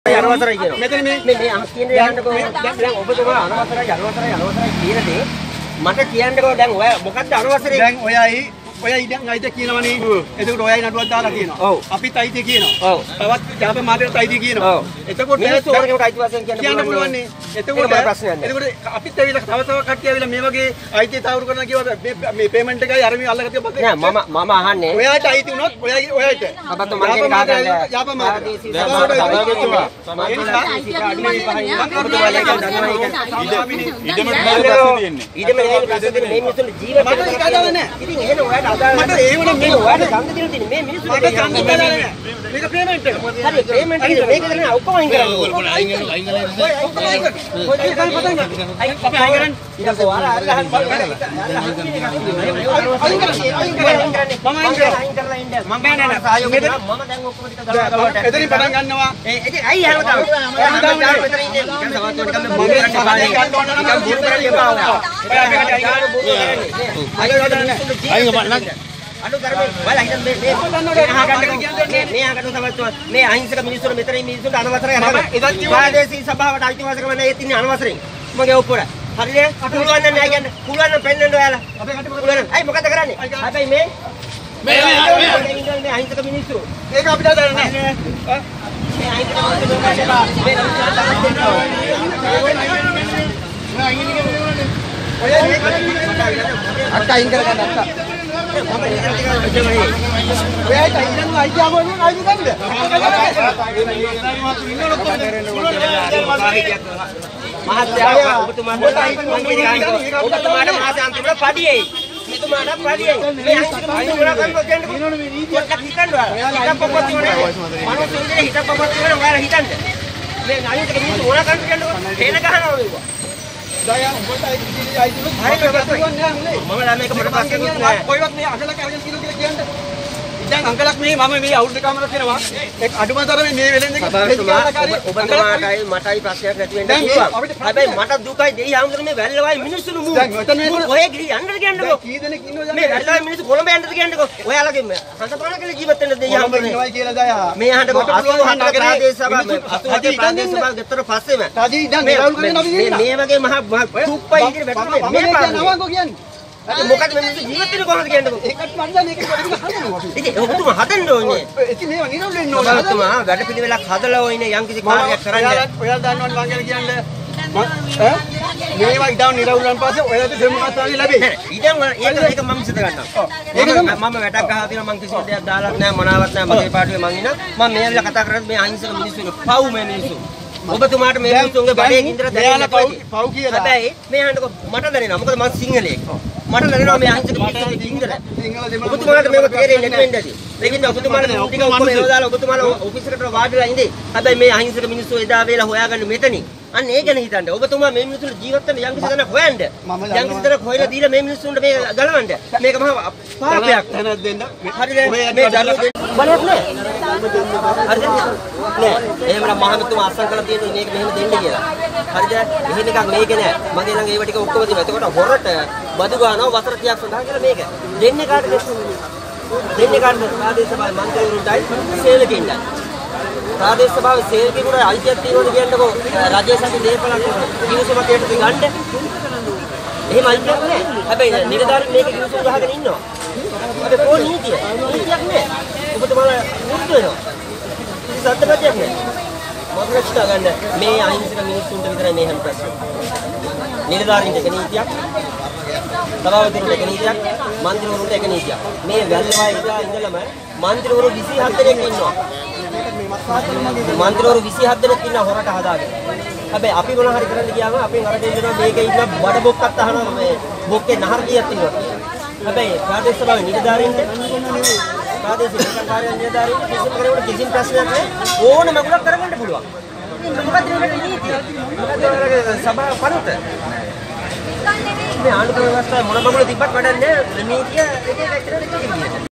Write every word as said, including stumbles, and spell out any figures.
යනවතරයි කියනවා. මෙතන මේ මේ මේ අහ කියන දේ යන්නකෝ. දැන් ඔබතුමා අනවතරයි යනවතරයි යනවතරයි කියන දේ මට කියන්නකෝ. දැන් ඔය මොකද්ද අනවතරේ? දැන් ඔයයි ඔයයි දැන් අයිද කියනවනේ. එතකොට ඔයයි නඩුවක් දාලා කියනවා. ඔව්. අපිත් අයිති කියනවා. ඔව්. තවත් ජාප මාර්ගයට අයිති කියනවා. ඔව්. එතකොට මිනිස්සු ඕනකමට අයිති වශයෙන් කියන්න පුළුවන් නේ. එතකොට ප්‍රශ්නයක් නෑ. එතකොට අපිත් ඇවිල්ලා තව තව කට්ටිය ඇවිල්ලා මේ වගේ අයිති තාවුරු කරනවා කියවා මේ පේමන්ට් එකයි අර මේ අල්ලගත්ත පස්සේ නෑ මම මම අහන්නේ. ඔයාට අයිති වුණොත් ඔයයි ඔයාට. අපත් මගේ කාටද ජාප මාර්ගය. ඉදම මේ මිනිස්සු ජීවිතේ මට ඒක අදාළ නෑ. ඉතින් එහෙනම් ඔයාට අදාළ මට ඒ වුණා මේ ඔයාට ඡන්ද දෙන්න තියෙන්නේ මේ මිනිස්සු මට ඡන්ද දෙන්න නෑ. මේක පේමන්ට් එක. හරි පේමන්ට් එක මේක දෙන්න ඔක්කොම අයින් කරන්න ඕනේ. අයින් කරන්න අයින් කරන්න. කොයි දෙයක් පතන්න. අයින් අපි අයින් කරන්න. ඊට පස්සේ ඔයාලා අරගහන්න බලන්න. අයින් කරන්න. අයින් කරන්න. මම අයින් කරලා ඉන්න. මම බෑ නෑ සහයෝගය මම දැන් ඔක්කොම ටික දාලා එතනින් පටන් ගන්නවා. ඒ ඉතින් අයි හැම තාම. හැම මෙතන ඉන්නේ. දැන් තවත් ටිකක් මම ගන්න ඕන නම් මම බෝල් කරලා එපා. ඔයා මේකට අයින් කරන්න බෝල් කරන්නේ. අයින් කරන්න. අයින් කරන්න. අඩු කරමු. ඔයාලා හිතන්න මේ මේ අහගන්න කියන්නේ මේ අහගන්න තමයි මේ අහිංසක මිනිස්සුන්ට මෙතන ඉන්න මිනිස්සුන්ට අනවසරයි හරි. ප්‍රාදේශීය සභාවට අයිතිවාසිකම නැහැ ඒ තින්නේ අනවසරෙන්. මගේ ඔප්පුර. හරිද? පුළුවන් නම් නෑ කියන්නේ. පුළුවන් නම් පෙන්නන්න ඔයාලා. අපේ කටේ පුළුවන්. අයි මොකද කරන්නේ? හැබැයි මේ මේ මේ අහිංසක මිනිස්සු. ඒක අපිට අදාළ නෑ. මේ අහිංසක මිනිස්සු මේ අක්කා අයින් කරගන්න අක්කා. ඔයාට ඉන්නු අයිතිය මොනවද අයිති ගන්නද? මහත්තයා ඔබතුමාට ඔබතුමාට මාසාන්තිමට පඩියයි. මෙතුමාට පඩියයි. මේ අයිතික මිනිස්සු මොනවා කරනවද කියන්නේ පොඩ්ඩක් හිතන්න ඔයාලා. හිතපොපත් වනේ. මනුස්සු ඉන්නේ හිතපොපත් වනේ ඔයාලා හිතන්න. මේ අයිතික මිනිස්සු මොනවා කරනවද කියන්නකො. හේන ගහනවා මේක. දයා උඹට අයිති අයිතිලු හරි කරගන්න නෑ නේ. මම නම් මේක මට පස්සේ නෑ. කොයිවත් මේ අගලක් අරගෙන කිලෝ කියලා කියන්නේ. දැන් අංකලක් මේ මම මේ අවුරුදු දෙකමාරක් වෙනවා. ඒක අඩුම තරමේ මේ වෙලෙන් එක ඔබතුමාටයි මටයි ප්‍රශ්නයක් නැති වෙන්න පුළුවන්. හැබැයි මට දුකයි දෙයි ආමුදුර මේ වැල්ලවයි මිනිස්සුනු මූ. දැන් මෙතන ඔය ගිහි යන්නද කියන්නකෝ. කී දෙනෙක් ඉන්නවද මේ වැල්ලවයි මිනිස්සු කොළඹ යන්නද කියන්නකෝ. ඔයාලගේ හඳපාන කියලා ජීවත් වෙන්න දෙයි ආමුදුර ඉන්නවයි කියලා දයා. මේ අහන්න අසූහතර ප්‍රාදේශ සභාව අසූහතර ප්‍රාදේශ සභාව ගෙතර පස්සේම. තාජි දැන් මේ රවුල් කරගෙන අපි ඉන්නවා. මේ වගේ මහ තුප්පයි ඉදිරිය වැටුනේ මේ පාරේ. මොකද මේ මිනිස්සු ජීවත් වෙන්නේ කොහොමද කියන්නකෝ. ඒකට මන් දන්නේ ඒක වැඩිම හදනවා. ඉතින් ඔබතුමා හදන්න ඕනේ. ඉතින් මේව නිරවුල් වෙන්න ඕනේ. ඔබතුමා වැඩ පිළිවෙලක් හදලා ඕනේ යම්කිසි කාර්යයක් කරන්න. ඔයාලා දන්නවනේ මං කියලා කියන්නේ. ඈ මේවා ඉදන් නිරවුල් වුණාන් පස්සේ ඔයාලට දෙමහාස්ත්‍රාණිය ලැබෙයි. ඉතින් ඒක ඒක මම සිත ගන්නවා. ඒක මම වැටක් ගහලා තියෙනවා මං කිසිම දෙයක් දාලත් නැහැ මොනාවක් නැහැ මගේ පාඩුවේ මං ඉන්න. මම මේල්ල කතා කරද්දි මේ අහිංසක මිනිස්සුන්ගේ පව් මේ මිනිස්සු. ඔබතුමාට මේ මිනිස්සුන්ගේ බඩේ ඉඳලා දැනෙන්න පව් පව් කියලා. හැබැයි මේ අහන්නකො මට දැනෙනවා. මොකද මං සිංහලෙක්. මට දැනෙනවා මේ අහිංසක මිනිස්සුන්ගේ සිංහල. ඔබතුමාට මේක තේරෙන්නේ නැති වෙන්නද? ඒකින්ද ඔබතුමාට ටික ඔක්කොම එවදාලා ඔබතුමාලා ඔෆිස් එකට වාඩිලා ඉඳේ. හැබැයි මේ අහිංසක මිනිස්සු එදා වේලා හොයාගන්න මෙතනින්. අන්න ඒ ගැන හිතන්න. ඔබතුමා මේ මිනිස්සුන්ට ජීවත් වෙන්න යම්කිසි දෙයක් හොයන්න. යම්කිසි දෙයක් හොයලා දීලා මේ මිනිස්සුන්ට මේ ගලවන්න. මේක මහා පාපයක්. දැනක් දෙන්න. හරිද? මේ දරුවෝ බලයක් නෑ. හරිද? නෑ. එහෙමනම් මහමතුමා අස්සම් කරලා තියෙන්නේ මේක මෙහෙම දෙන්න කියලා. හරිද? එහෙම එකක් මේක නෑ. මගේ ළඟ ඒව ටික ඔක්කොම තියෙනවා. එතකොට හොරට බදු ගන්නවා වසර තිහක් සඳහන් කියලා මේක. දෙන්නේ කාටද? දෙන්නේ කාටද? ප්‍රාදේශ සභාවේ මන්ත්‍රීවරුන්ටයි සේවකයින්ටයි. ප්‍රාදේශ සභාවේ සේවකයෙකුට අයිතියක් තියෙනවද කියන්නකෝ. රජයේ සතු දේපලක් කිවිසුමක් දෙන්න ගන්න. එහෙම අයිතියක් නෑ. හැබැයි නිලධාරීන් මේක කිවිසුම ගහගෙන ඉන්නවා. අපේ කොහොම නීතිය? නීතියක් නෑ. ඔබතුමාලා මුරුදු වෙනවා. සත්‍යපතියක් නෑ. මම හිතා ගන්න මේ අහිංසක මිනිස්සුන්ට විතරයි මේ හැම ප්‍රශ්නේ. නිලධාරීන්ට එක නීතියක්, සභාපතිවරුන්ට එක නීතියක්, මන්ත්‍රීවරුන්ට එක නීතියක්. මේ වැල්ලවයි ඉඳලා ඉඳලම මන්ත්‍රීවරු විසිහත් දෙනෙක් ඉන්නවා. මන්ත්‍රීවරු විසිහත් දෙනෙක් ඉන්නවා හොරට හදාගෙන. හැබැයි අපි මොන හරි කරන්න ගියාම අපෙන් අරගෙන දෙනවා මේකේ ඉන්න බඩ බොක්කත් අහනවා මේ බොක්කේ නහර කීයක් තියෙනවද කියලා. හැබැයි ප්‍රාදේශ සභාවේ නිලධාරීන්ට ප්‍රාදේශීය කාර්යාලය නිලධාරීන්ට කිසිම කෙනෙකුට කිසිම ප්‍රශ්නයක් නැහැ. ඕනම මගුලක් කරගන්න පුළුවන්. මොකක්ද මේ නීතිය? මොකක්ද සභාව පනත? මේ ආණ්ඩුක්‍රම ව්‍යවස්ථාවේ මොන මගුල තිබ්බත් වැඩක් නැහැ. නීතිය එක එක ඇත්තට